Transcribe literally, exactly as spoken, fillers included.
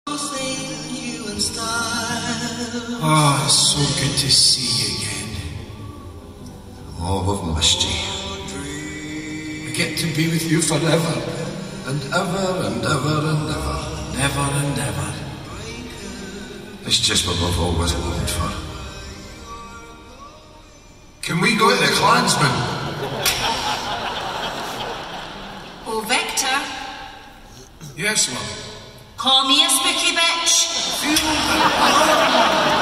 Oh, it's so good to see you again. Oh, we've missed you. I get to be with you forever. And ever and ever and ever. Never and ever. It's just what we've always longed for. Can we go to the Klansman? Oh, Victor. Yes, love. Call me a spooky bitch. Feel the